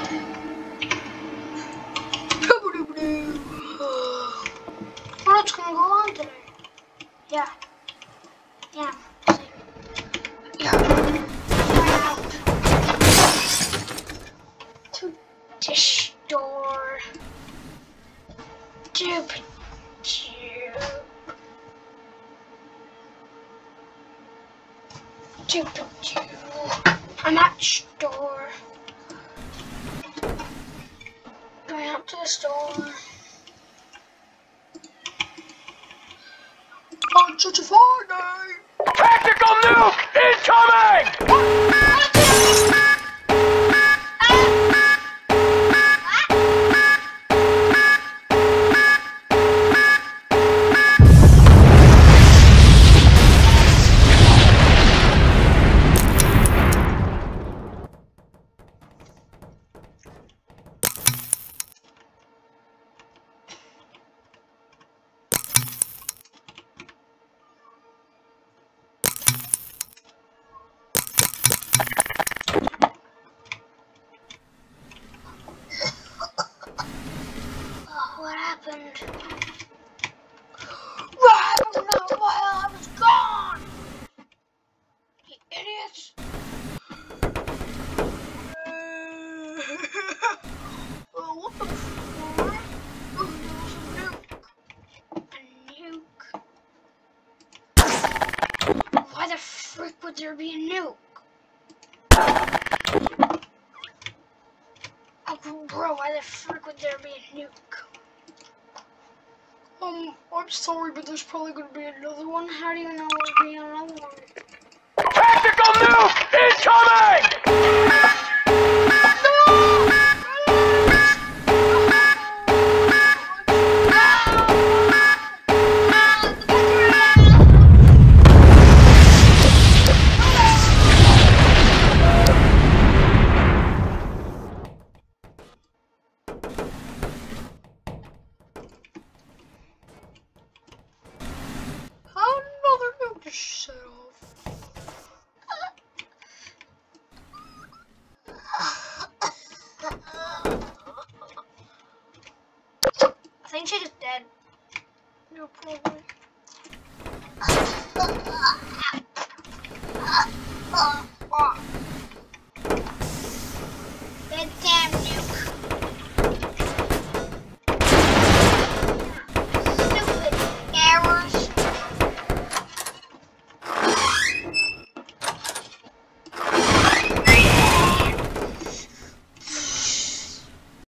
What's gonna go on today? Yeah. Yeah. To the store. I'm at the store. Going up to the store. On such a fine day. Tactical nuke incoming! What happened? I don't know while I was gone! You idiots! What the fuck? Oh, there was a nuke. A nuke? Why the frick would there be a nuke? Oh, bro, why the frick would there be a nuke? I'm sorry, but there's probably gonna be another one. How do you know there'll be another one? Tactical nuke incoming! Another nuke just set off. I think she's dead. No, probably.